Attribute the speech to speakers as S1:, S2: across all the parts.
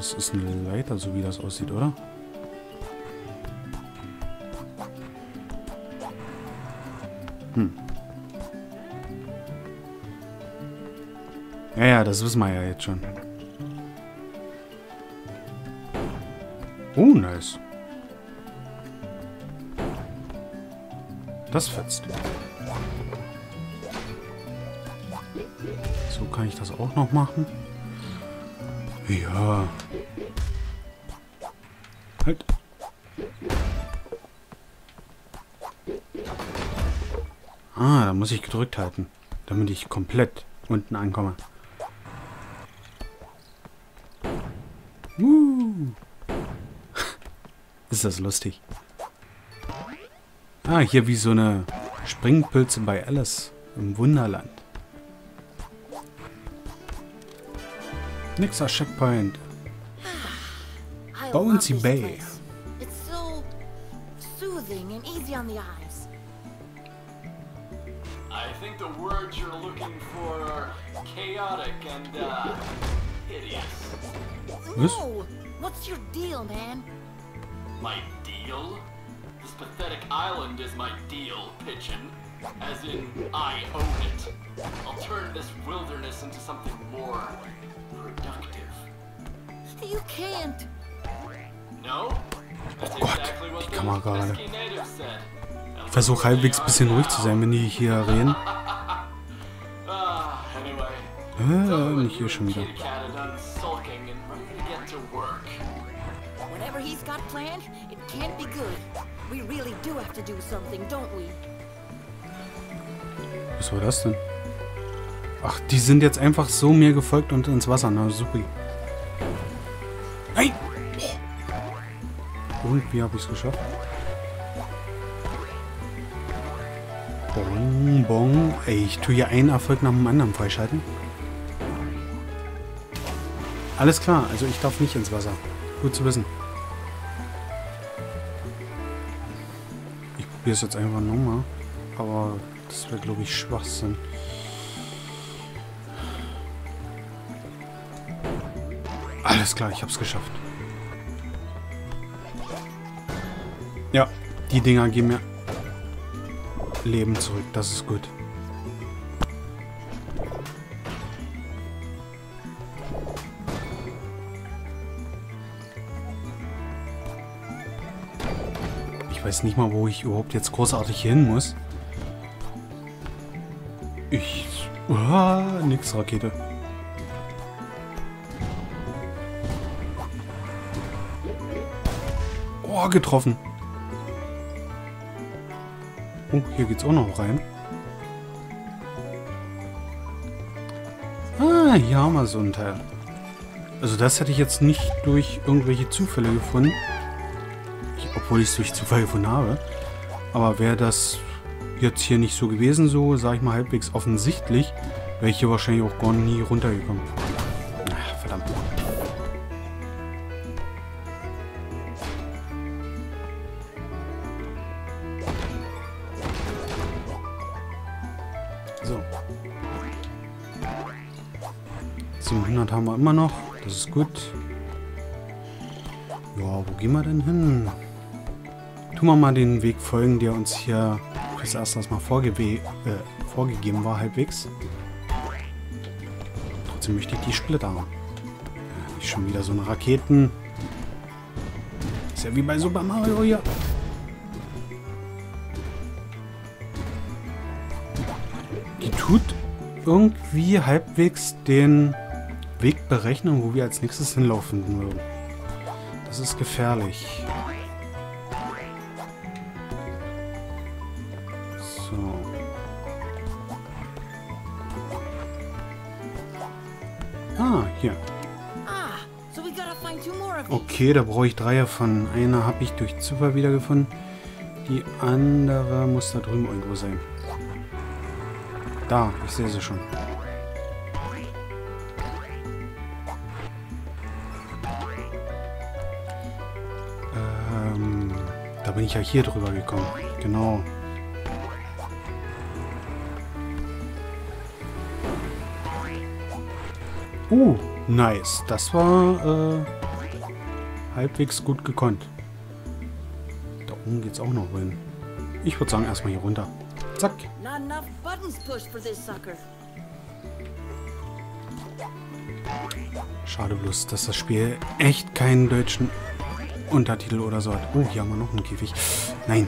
S1: Das ist eine Leiter, so wie das aussieht, oder? Ja, das wissen wir ja jetzt schon. Oh, nice. Das fetzt. So kann ich das auch noch machen. Ja. Halt. Ah, da muss ich gedrückt halten, damit ich komplett unten ankomme. Ist das lustig. Ah, hier wie so eine Springpilze bei Alice im Wunderland. Nächster Checkpoint. Bouncy Bay.
S2: It's so soothing and easy on the eyes.
S3: I think the words you're looking for are chaotic and, hideous.
S1: Was?
S2: No! What's your deal, man?
S3: My deal? This pathetic island is my deal, Pigeon. As in, I own it. I'll turn this wilderness into something more productive.
S2: You can't.
S3: No? That's
S1: Gott,
S3: exactly what
S1: die Kamera
S3: those
S1: gerade.
S3: pesky natives said.
S1: Ich versuche halbwegs ein bisschen ruhig zu sein, wenn die hier reden.
S3: Anyway.
S1: Nicht hier schon wieder.
S2: Whatever he's got planned, it can't be good. We really do have to do something, don't we?
S1: Was war das denn? Ach, die sind jetzt einfach so mir gefolgt und ins Wasser. Na, super. Nein! Irgendwie habe ich es geschafft. Bong, bong. Ey, ich tue hier einen Erfolg nach dem anderen freischalten. Alles klar, also ich darf nicht ins Wasser. Gut zu wissen. Ich probiere es jetzt einfach nochmal. Aber das wäre, glaube ich, Schwachsinn. Alles klar, ich habe es geschafft. Ja, die Dinger geben mir Leben zurück. Das ist gut. Ich weiß nicht mal, wo ich überhaupt jetzt großartig hin muss. Nix Rakete. Oh, getroffen. Oh, hier geht's auch noch rein. Ah, hier haben wir so ein Teil. Also das hätte ich jetzt nicht durch irgendwelche Zufälle gefunden. Obwohl ich es durch Zufall gefunden habe. Aber wäre das jetzt hier nicht so gewesen, so, sage ich mal, halbwegs offensichtlich, wäre ich hier wahrscheinlich auch gar nie runtergekommen. Ach, verdammt. So. 700 haben wir immer noch. Das ist gut. Ja, wo gehen wir denn hin? Tun wir mal den Weg folgen, der uns hier fürs Erste mal vorgegeben war, halbwegs. Trotzdem möchte ich die Splitter haben. Ja, nicht schon wieder so eine Raketen. Ist ja wie bei Super Mario hier. Die tut irgendwie halbwegs den Weg berechnen, wo wir als nächstes hinlaufen würden. Das ist gefährlich. So. Ah, hier.
S2: So we gotta find 2 more of these.
S1: Okay, da brauche ich 3 davon. Eine habe ich durch Zufall wiedergefunden. Die andere muss da drüben irgendwo sein. Da, ich sehe sie schon. Da bin ich ja hier drüber gekommen. Genau. Nice. Das war halbwegs gut gekonnt. Da oben geht's auch noch hin. Ich würde sagen, erstmal hier runter. Zack.
S2: Not enough buttons pushed for this sucker.
S1: Schade bloß, dass das Spiel echt keinen deutschen Untertitel oder so hat. Oh, hier haben wir noch einen Käfig. Nein.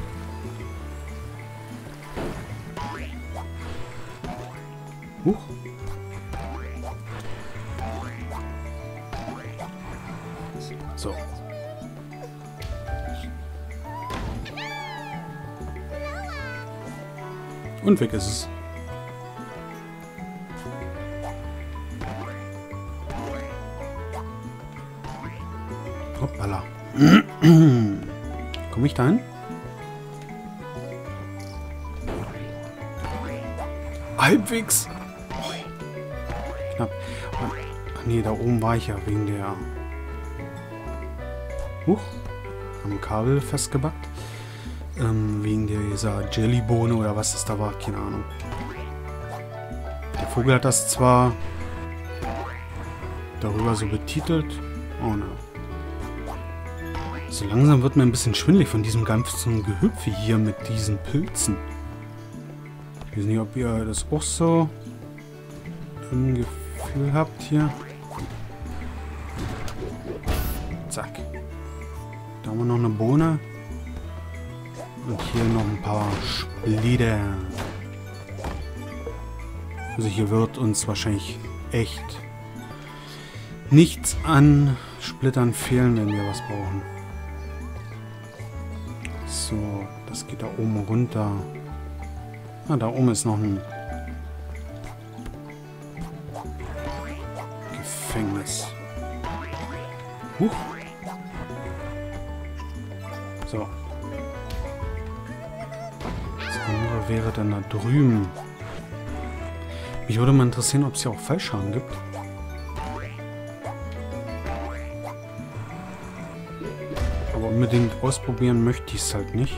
S1: Huch. So. Und weg ist es. Hoppala. Komme ich da hin? Halbwegs. Knapp. Ach nee, da oben war ich ja wegen der... Huch. Am Kabel festgebackt. Wegen dieser Jellybohne oder was das da war. Keine Ahnung. Der Vogel hat das zwar darüber so betitelt. Oh ne. So langsam wird mir ein bisschen schwindelig von diesem ganzen Gehüpfe hier mit diesen Pilzen. Ich weiß nicht, ob ihr das auch so im Gefühl habt hier. Zack. Da haben wir noch eine Bohne. Und hier noch ein paar Splitter. Also hier wird uns wahrscheinlich echt nichts an Splittern fehlen, wenn wir was brauchen. So, das geht da oben runter. Ah, da oben ist noch ein Gefängnis. Huch. So. Das andere wäre dann da drüben. Mich würde mal interessieren, ob es hier auch Fallschaden gibt. Aber unbedingt ausprobieren möchte ich es halt nicht.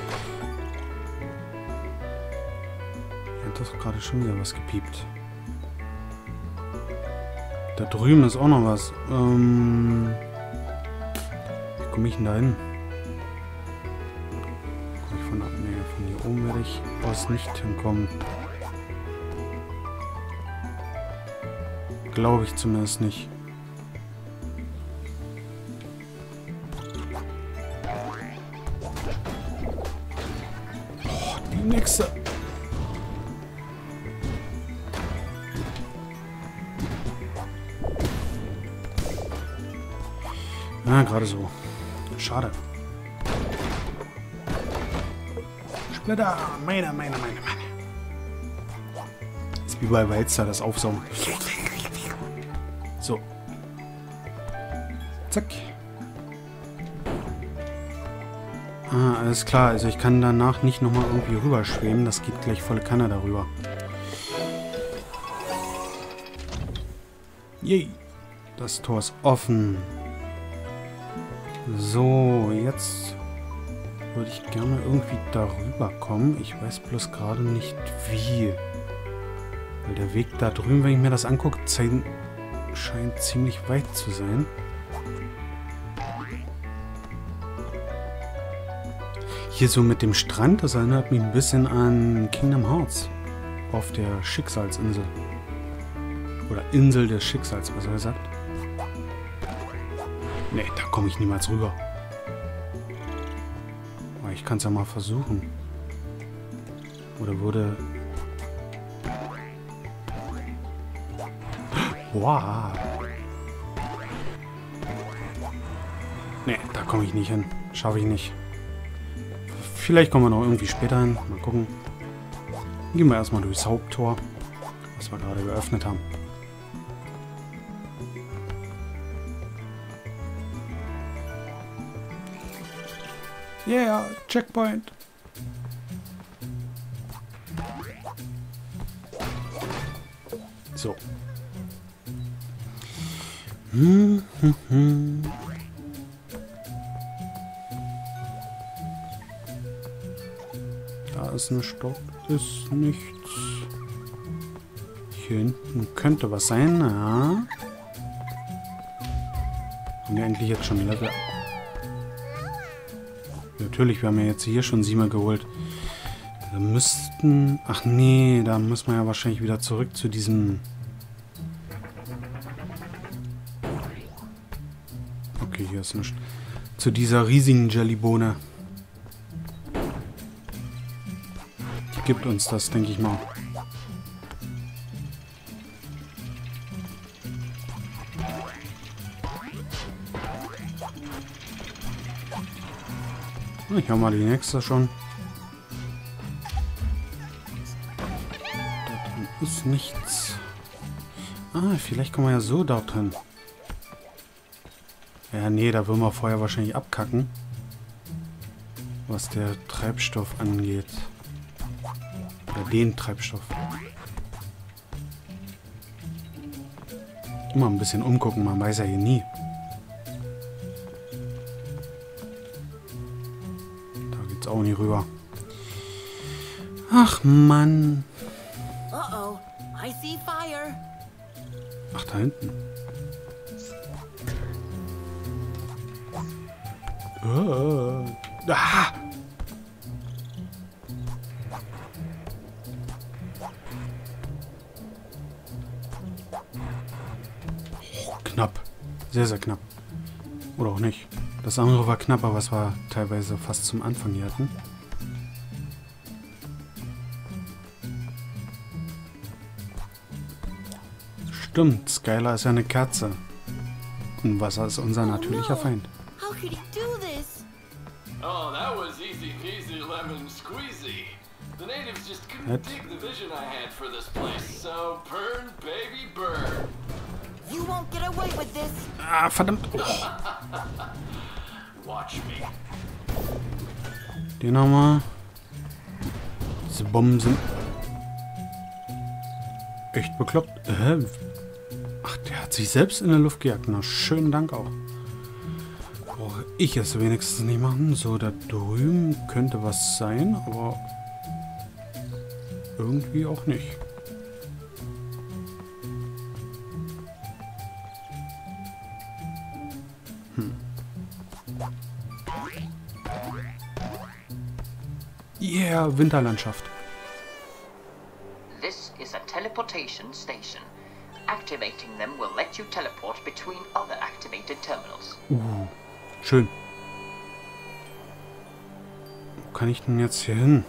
S1: Hat doch gerade schon wieder was gepiept. Da drüben ist auch noch was. Wie komme ich denn da hin? Komme ich von ab? Nee, von hier oben werde ich aus nicht hinkommen. Glaube ich zumindest nicht. Oh, die nächste. Ah, gerade so. Schade. Splitter! Meine. Ist wie bei Walzer, das Aufsaugen. So. Zack. Ah, alles klar. Also ich kann danach nicht nochmal irgendwie rüberschweben. Das geht gleich volle Kanne darüber. Yay. Das Tor ist offen. So, jetzt würde ich gerne irgendwie darüber kommen. Ich weiß bloß gerade nicht wie. Weil der Weg da drüben, wenn ich mir das angucke, scheint ziemlich weit zu sein. Hier so mit dem Strand, das erinnert mich ein bisschen an Kingdom Hearts. Auf der Schicksalsinsel. Oder Insel des Schicksals, besser gesagt. Ne, da komme ich niemals rüber. Aber ich kann es ja mal versuchen. Oder würde... Wow. Ne, da komme ich nicht hin. Schaffe ich nicht. Vielleicht kommen wir noch irgendwie später hin. Mal gucken. Gehen wir erstmal durchs Haupttor, was wir gerade geöffnet haben. Yeah, Checkpoint. So. Da ist ein Stock, ist nichts. Hier hinten könnte was sein, ja. Haben wir endlich jetzt schon Level? Natürlich, wir haben ja jetzt hier schon 7 geholt. Wir müssten... Ach nee, da muss man ja wahrscheinlich wieder zurück zu diesem... Okay, hier ist nichts. Zu dieser riesigen Jellybohne. Die gibt uns das, denke ich mal. Ich habe mal die nächste schon. Da drin ist nichts. Ah, vielleicht kommen wir ja so dort hin. Ja, nee, da würden wir vorher wahrscheinlich abkacken. Was der Treibstoff angeht. Oder den Treibstoff. Immer ein bisschen umgucken, man weiß ja hier nie. Auch nicht rüber. Ach Mann.
S2: Uh-oh, I see fire.
S1: Ach, da hinten. Ah. Oh, knapp. Sehr, sehr knapp. Oder auch nicht. Das andere war knapp, aber es war teilweise fast zum Anfang hier hatten. Stimmt, Skylar ist ja eine Katze. Und Wasser ist unser natürlicher Feind.
S2: How could he do this?
S3: Oh, that was easy peasy lemon squeezy. The natives just couldn't dig the vision I had for this place, so burn, baby, burn.
S2: You won't get away with this.
S1: Ah, verdammt. Oh.
S3: Watch me.
S1: Den haben wir. Diese Bomben sind echt bekloppt. Ach, der hat sich selbst in der Luft gejagt. Na, schönen Dank auch. Brauche ich es wenigstens nicht machen. So, da drüben könnte was sein, aber irgendwie auch nicht. Yeah, Winterlandschaft.
S4: This is a teleportation station. Activating them will let you teleport between other activated terminals.
S1: Schön. Wo kann ich denn jetzt hier hin?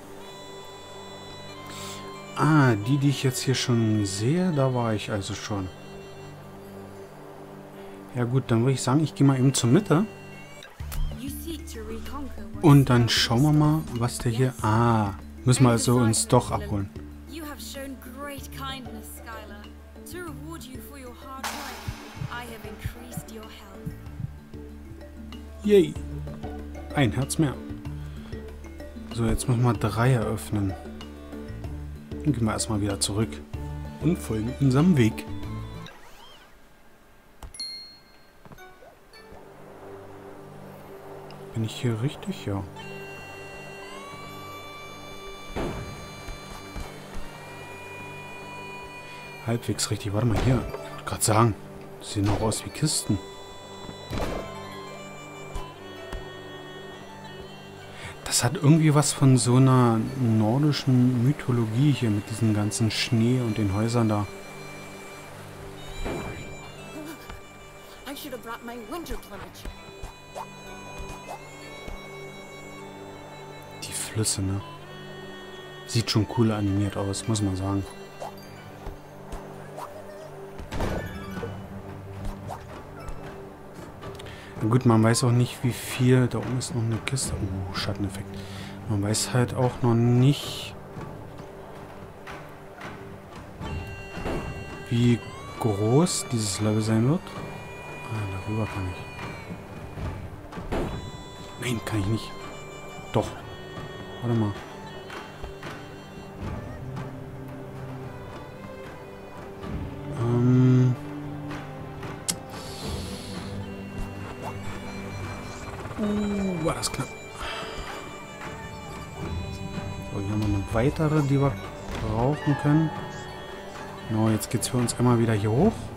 S1: Ah, die ich jetzt hier schon sehe, da war ich also schon. Ja gut, dann würde ich sagen, ich gehe mal eben zur Mitte. Und dann schauen wir mal, was der hier... Ah, müssen wir also uns doch abholen. Yay. Ein Herz mehr. So, jetzt müssen wir 3 eröffnen. Dann gehen wir erstmal wieder zurück und folgen unserem Weg. Bin ich hier richtig? Ja. Halbwegs richtig. Warte mal hier. Ich wollte gerade sagen, das sehen noch aus wie Kisten. Das hat irgendwie was von so einer nordischen Mythologie hier mit diesem ganzen Schnee und den Häusern da.
S2: I should have brought my winter plumage.
S1: Die Flüsse, ne? Sieht schon cool animiert aus, muss man sagen. Na gut, man weiß auch nicht, wie viel... Da oben ist noch eine Kiste. Oh, Schatteneffekt. Man weiß halt auch noch nicht, wie groß dieses Level sein wird. Ah, darüber kann ich. Nein, kann ich nicht. Doch. Warte mal. War das knapp. So, hier haben wir eine weitere, die wir brauchen können. Genau, jetzt geht es für uns einmal wieder hier hoch.